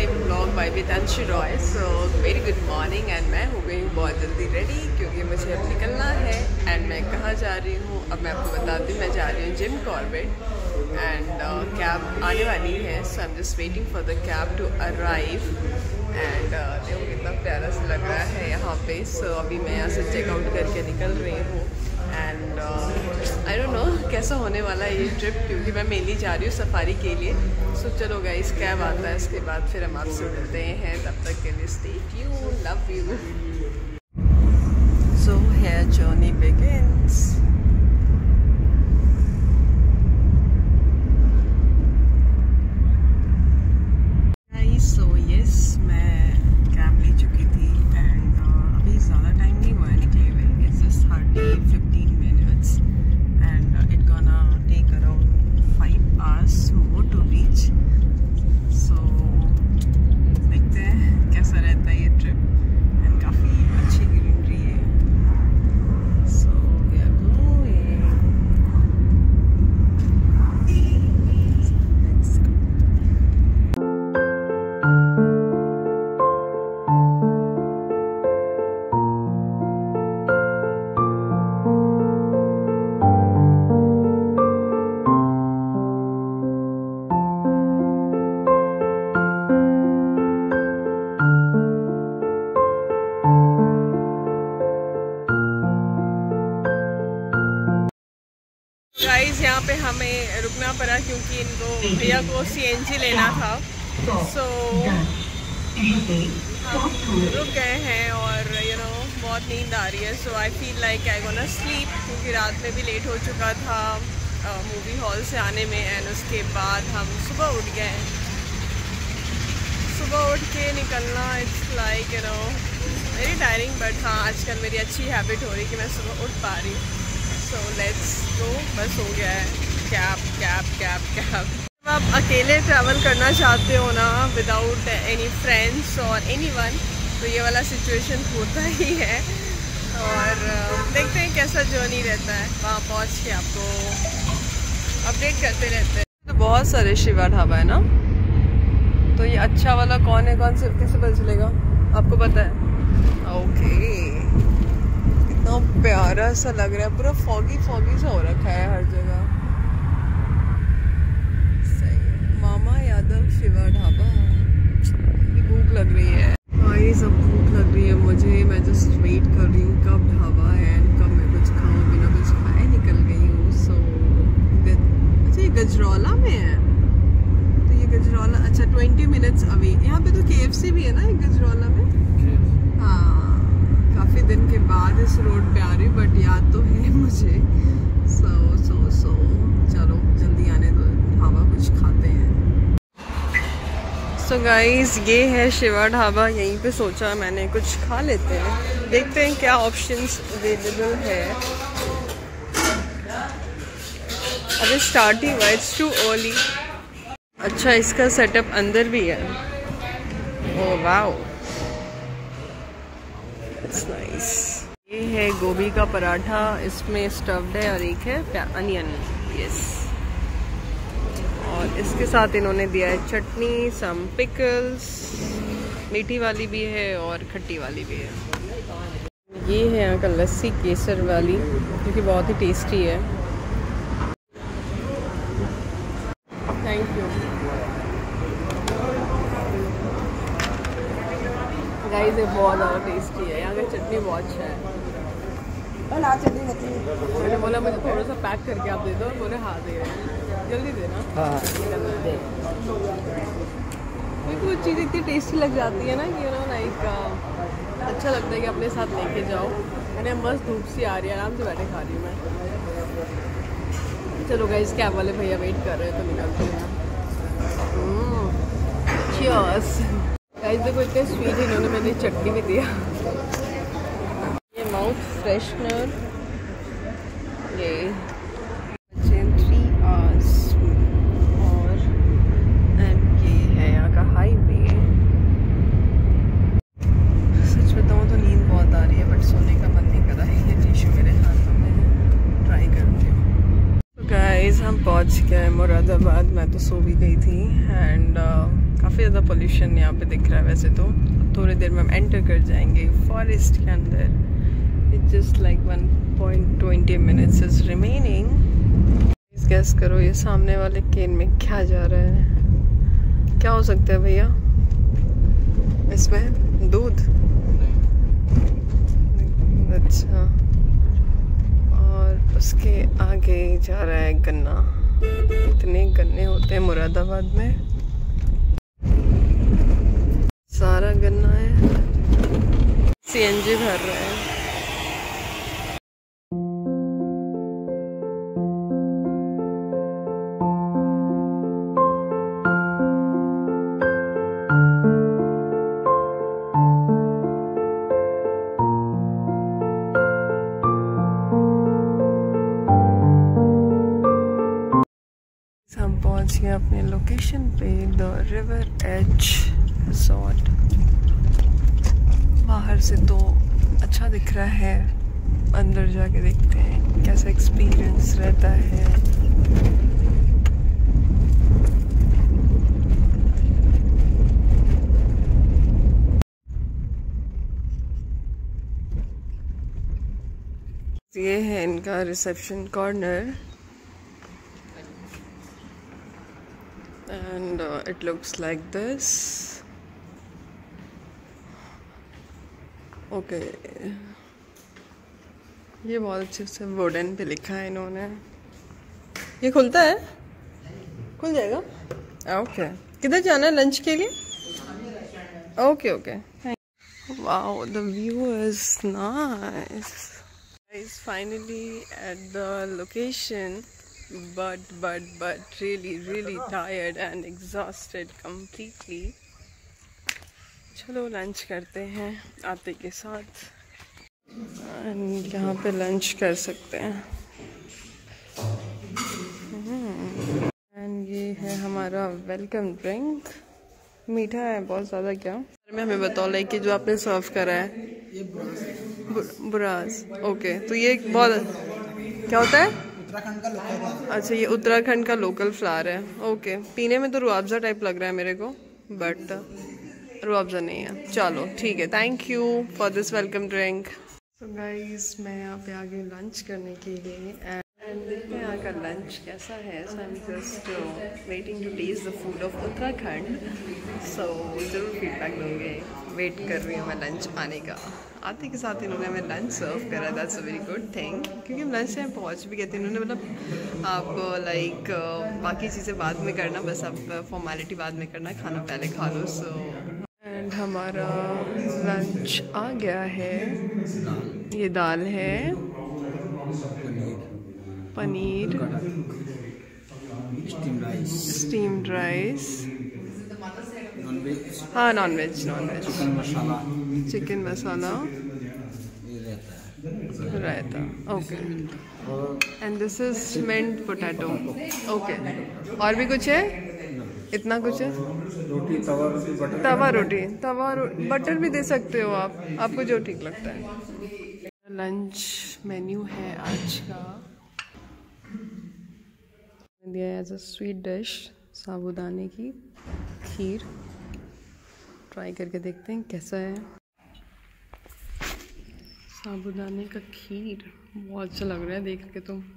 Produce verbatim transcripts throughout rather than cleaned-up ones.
My blog by Vitanshu Roy. So very good morning and मैं हो गई हूँ बहुत जल्दी रेडी क्योंकि मुझे अब निकलना है। एंड मैं कहाँ जा रही हूँ अब मैं आपको बताती हूँ। मैं जा रही हूँ जिम कॉर्बेट एंड कैब आने वाली है। So I am just waiting for the cab to arrive. And देखो कितना प्यारा सा लग रहा है यहाँ पे। सो so, अभी मैं यहाँ से चेकआउट करके निकल रही हूँ एंड आई डोंट नो कैसा होने वाला है ये ट्रिप क्योंकि मैं मेनली जा रही हूँ सफारी के लिए। सो so, चलो गाइस कैब आता है उसके बाद फिर हम आपसे मिलते हैं। तब तक के लिए stay tuned, love you. So here journey begins. So yes मैं कैब ले चुकी थी एंड uh, अभी ज़्यादा टाइम नहीं हुआ है निकले हुए। It's just hardly fifteen minutes and it gonna take around five hours more to reach. So देखते हैं कैसा रहता है ये ट्रिप एंड काफ़ी अच्छी ग्रीनरी है। So we are going. Guys यहाँ पे हमें रुकना पड़ा क्योंकि इनको भैया को सीएनजी लेना था। सो so, हम रुक गए हैं और यू you नो know, बहुत नींद आ रही है। So I feel like I gonna sleep क्योंकि रात में भी लेट हो चुका था मूवी हॉल से आने में। एंड उसके बाद हम सुबह उठ गए। सुबह उठ के निकलना it's like you know very tiring but हाँ आजकल मेरी अच्छी हैबिट हो रही कि मैं सुबह उठ पा रही हूँ। So let's go. बस हो गया है। Cab cab cab cab. जब आप अकेले ट्रैवल करना चाहते हो ना विदाउट एनी फ्रेंड्स और एनीवन तो ये वाला सिचुएशन होता ही है। और देखते हैं कैसा जर्नी रहता है। वहाँ पहुँच के आपको अपडेट करते रहते हैं। तो बहुत सारे शिवा ढाबा है ना। तो ये अच्छा वाला कौन है कौन से कैसे पता चलेगा आपको पता है? ओके इतना प्यारा सा लग रहा है। पूरा फॉगी फॉगी सा हो रखा है हर जगह। सही है। मामा यादव शिवा ढाबा। भूख लग रही है भाई सब भूख लग रही है मुझे। मैं जस्ट वेट कर रही हूँ कब ढाबा है एंड कब मैं कुछ खाऊँ। बिना कुछ खाए निकल गई हूँ। सो अच्छा ये गजरौला में है। तो ये गजरौला अच्छा ट्वेंटी मिनट्स अभी। यहाँ पे तो केएफसी भी है ना एक गजरौला में। हाँ काफ़ी दिन के बाद इस रोड पे आ रही बट याद तो है मुझे। सो सो सो चलो जल्दी आने दो ढाबा कुछ खाते हैं। सो so गाइस ये है शिवा ढाबा। यहीं पे सोचा मैंने कुछ खा लेते हैं। देखते हैं क्या ऑप्शंस अवेलेबल है। अभी स्टार्ट ही हुआ इट्स टू अर्ली। अच्छा इसका सेटअप अंदर भी है। Oh wow it's nice. ये है गोभी का पराठा। इसमें स्टफ्ड है और एक है अनियन। यस और इसके साथ इन्होंने दिया है चटनी सम पिकल्स। मीठी वाली भी है और खट्टी वाली भी है। ये है यहाँ का लस्सी केसर वाली जो कि बहुत ही टेस्टी है। Thank you guys. ये बहुत ज़्यादा टेस्टी है। यहाँ का चटनी बहुत अच्छा है। मैंने बोला मुझे थोड़ा सा पैक करके आप दे दो। बोले हाँ दे रहे हैं जल्दी देना। हाँ क्योंकि वो चीज़ इतनी टेस्टी लग जाती है ना कि यू नो लाइक अच्छा लगता है कि अपने साथ लेके जाओ। मैंने मस्त धूप सी आ रही है आराम से बैठे खा रही हूँ मैं। चलो गाइस कैब वाले भैया वेट कर रहे हैं तो निकलते हैं। Cheers guys. देखो इतने स्वीट इन्होंने मैंने चटनी भी दिया। ये माउथ फ्रेशनर ये थ्री आवर्स और एंड ये है यहाँ का हाईवे। सच बताऊँ तो नींद बहुत आ रही है बट सोने का मन नहीं कर रहा है। ये टिश्यू मेरे हाथों में है ट्राई करती हूँ। तो गाइस हम पहुँच गए मुरादाबाद। मैं तो सो भी गई थी एंड uh, काफ़ी ज़्यादा पोल्यूशन यहाँ पे दिख रहा है वैसे तो। थोड़ी देर में हम एंटर कर जाएंगे फॉरेस्ट के अंदर। It's just like one point twenty minutes is remaining. Guess करो ये सामने वाले केन में क्या जा रहा है, क्या हो सकता है भैया इसमें? दूध? अच्छा, और उसके आगे जा रहा है गन्ना। इतने गन्ने होते हैं मुरादाबाद में, सारा गन्ना है। सीएनजी भर रहा है। हम पहुंच गए अपने लोकेशन पे, द रिवर एज रिसोर्ट। बाहर से तो अच्छा दिख रहा है, अंदर जाके देखते हैं कैसा एक्सपीरियंस रहता है। ये है इनका reception corner and uh, it looks like this. Okay, ये बहुत अच्छे से वुडन पे लिखा है इन्होंने। ये खुलता है? खुल जाएगा? ओके, किधर जाना है लंच के लिए? Okay okay, wow the view is nice. Guys, finally at the location, but but but really really tired and exhausted completely. चलो लंच करते हैं आते के साथ, एंड यहाँ पे लंच कर सकते हैं। एंड ये है हमारा वेलकम ड्रिंक। मीठा है बहुत ज़्यादा क्या? में हमें बताओ लाइक कि जो आपने सर्व करा है ये बुरास। ओके, तो ये बहुत क्या होता है? उत्तराखंड का लोकल। अच्छा, ये उत्तराखंड का लोकल फ्लावर है। ओके, पीने में तो रुआवजा टाइप लग रहा है मेरे को, बट रुआवजा नहीं है। चलो ठीक है, thank you for this welcome drink. So guys, मैं यहाँ पे आ गई लंच करने के लिए, एंड देखते हैं यहाँ का लंच कैसा है। So I am just waiting to taste the food of Uttarakhand. So ज़रूर फीडबैक दूँगे। वेट कर रही हूँ मैं लंच आने का। आते के साथ इन्होंने हमें लंच सर्व करा, that's a very good thing, क्योंकि हम लंच टाइम पहुँच भी गए थे। इन्होंने मतलब आप लाइक बाकी चीज़ें बाद में करना, बस आप फॉर्मेलिटी बाद में करना, खाना पहले खा लो। सो एंड हमारा लंच आ गया है। ये दाल है, पनीर, स्टीम्ड राइस, हाँ non veg non veg chicken masala, chicken masala, raita. Okay, and this is mint potato. Okay, और भी कुछ है? इतना कुछ है? रोटी, तवा रोटी, बटर तवा रोटी, तवा रो, बटर भी दे सकते हो आप, आपको जो ठीक लगता है। लंच मेन्यू है आज का, दिया एज अ स्वीट डिश साबूदाने की खीर। ट्राई करके देखते हैं कैसा है। साबूदाने का खीर बहुत अच्छा लग रहा है देख के तो।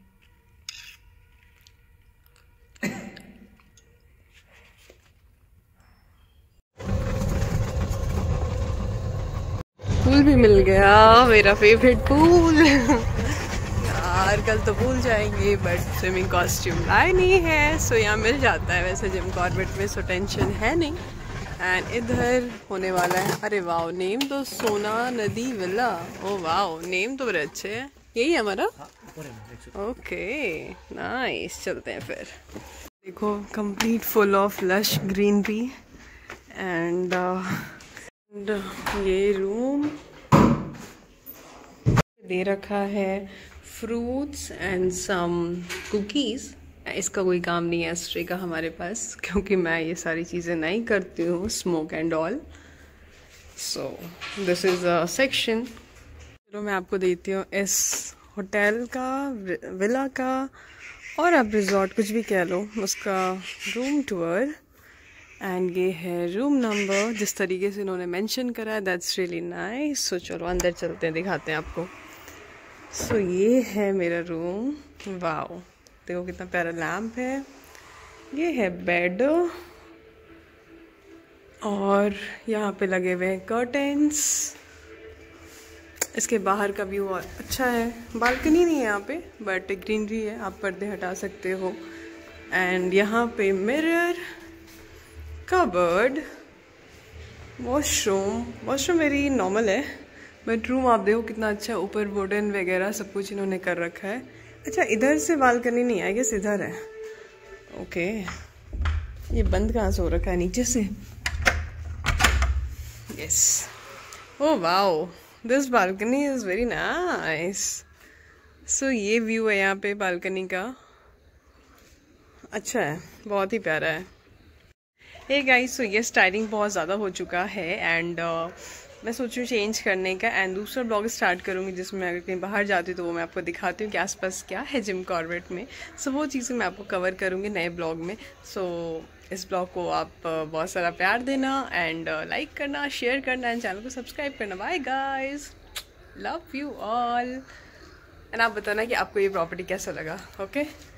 पूल भी मिल गया, मेरा फेवरेट पूल। यार कल तो भूल जाएंगे, बट स्विमिंग कॉस्ट्यूम लाए नहीं है, सो यहाँ मिल जाता है वैसे जिम कॉर्बेट में, सो टेंशन है नहीं। एंड इधर होने वाला है, अरे वाओ, नेम तो सोना नदी विला। ओ वाओ, नेम तो बड़े अच्छे हैं। यही है हमारा? ओके नाइस, चलते हैं फिर। देखो complete full of lush greenery, and ये रूम दे रखा है फ्रूट्स एंड सम कुकीज़। इसका कोई काम नहीं है स्ट्रे का हमारे पास, क्योंकि मैं ये सारी चीज़ें नहीं करती हूँ, smoke and all. So this is a section. चलो मैं आपको देती हूँ इस होटल का, विला का, और आप रिजॉर्ट कुछ भी कह लो, उसका रूम टूर। एंड ये है रूम नंबर, जिस तरीके से इन्होंने मेंशन करा है दैट्स रियली नाइस। सो चलो अंदर चलते हैं, दिखाते हैं आपको। सो so, ये है मेरा रूम। वाओ, देखो कितना प्यारा लैम्प है। ये है बेड और यहाँ पे लगे हुए हैं कर्टेंस। इसके बाहर का व्यू अच्छा है, बालकनी नहीं है यहाँ पे बट ग्रीनरी है, आप पर्दे हटा सकते हो। एंड यहाँ पे mirror, cupboard, washroom. Washroom very normal है बट रूम आप देखो कितना अच्छा, ऊपर वुडन वगैरह सब कुछ इन्होंने कर रखा है। अच्छा, इधर से बालकनी नहीं है, गेस इधर है। ओके, ये बंद कहाँ से हो रखा है, नीचे से? Yes. Oh wow, this balcony is very nice. So ये व्यू है यहाँ पे बालकनी का, अच्छा है, बहुत ही प्यारा है। हे गाइस, सो ये स्टाइलिंग बहुत ज़्यादा हो चुका है एंड uh, मैं सोच रही हूँ चेंज करने का एंड दूसरा ब्लॉग स्टार्ट करूँगी जिसमें अगर कहीं बाहर जाती हूँ तो वो मैं आपको दिखाती हूँ कि आसपास क्या है जिम कॉर्बेट में। सो so, वो चीज़ें मैं आपको कवर करूँगी नए ब्लॉग में। सो so, इस ब्लॉग को आप uh, बहुत सारा प्यार देना एंड लाइक uh, करना, शेयर करना एंड चैनल को सब्सक्राइब करना। Bye guys, love you all. And आप बताना कि आपको ये प्रॉपर्टी कैसा लगा। Okay okay?